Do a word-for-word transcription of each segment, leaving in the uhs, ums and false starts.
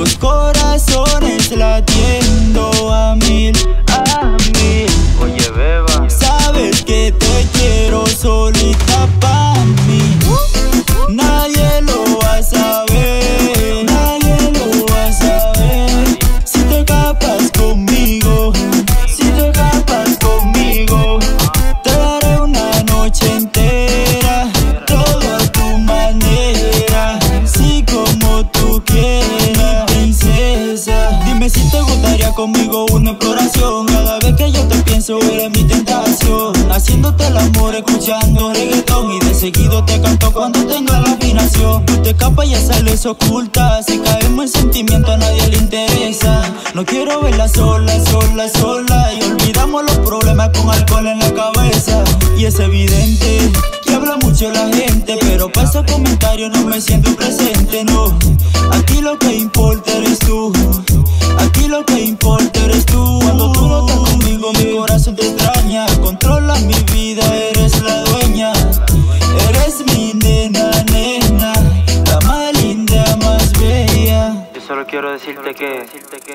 Los corazones latiendo a mil, a mil. Oye, beba, sabes que te quiero solita pa' mí. Nadie lo va a saber, nadie lo va a saber. Si te escapas conmigo, si te escapas conmigo, te daré una noche entera, todo a tu manera, así como tú quieras, princesa. Dime si te gustaría conmigo una exploración. Cada vez que yo te pienso eres mi tentación, haciéndote el amor, escuchando reggaetón, y de seguido te canto cuando tenga la afinación. Tú te escapas y ya sales oculta, si caemos en sentimiento a nadie le interesa. No quiero verla sola, sola, sola, y olvidamos los problemas con alcohol en la cabeza. Y es evidente que habla mucho la gente, pero para esos comentarios no me siento presente, no. Aquí lo que importa eres tú, aquí lo que importa eres tú. Cuando tú no estás conmigo mi corazón te extraña, controlas mi vida, eres la dueña. Eres mi nena, nena, la más linda, más bella. yo solo quiero decirte que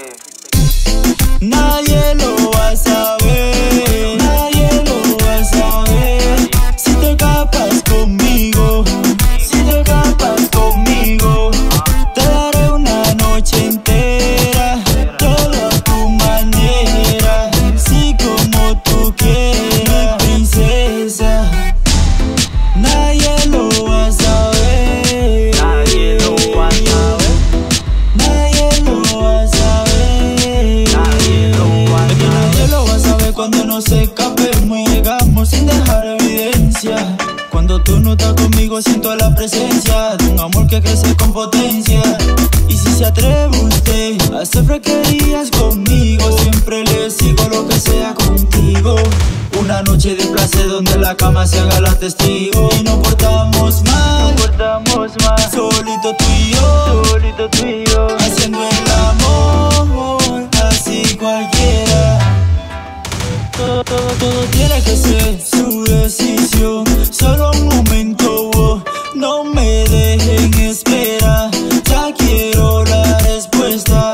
nadie lo va a saber, nadie lo va a saber. Si te escapas conmigo, si te escapas conmigo, te daré una noche entera, todo a tu manera, así como tú quieras, princesa. Nadie lo va a saber, nadie lo va a saber, nadie lo va a saber, nadie lo va a es que nadie saber. lo va a saber cuando nos escapemos y llegamos sin dejar evidencia. Cuando tú no estás conmigo siento la presencia de un amor que crece con potencia. Y si se atreve usted a hacer fresquerías conmigo, siempre le sigo lo que sea contigo. Una noche de placer donde la cama se haga la testigo, y no portamos mal, No portamos más, solito tú y yo, solito tú y yo, haciendo el amor, así cualquiera. Todo, todo, todo tiene que ser su decisión. Solo un momento, oh, no me dejen esperar, ya quiero la respuesta.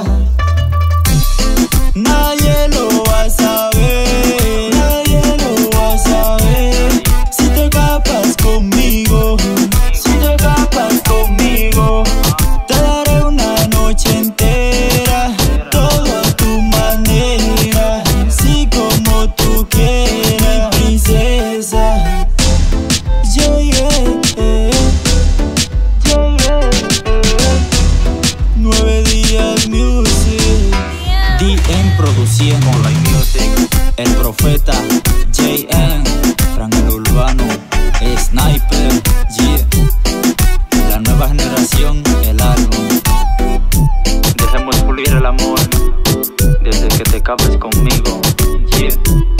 Nadie lo va a saber, nadie lo va a saber. Si te escapas conmigo, si te escapas conmigo, te daré una noche entera, todo a tu manera, así como tú quieras, princesa. Yeah, yeah, yeah, yeah, yeah. Nueve días music, D M produciendo Online Music, el profeta, J N, Fran el Urbano, Sniper, yeah. La nueva generación, el álbum. dejemos fluir el amor, desde que te escapes conmigo, yeah.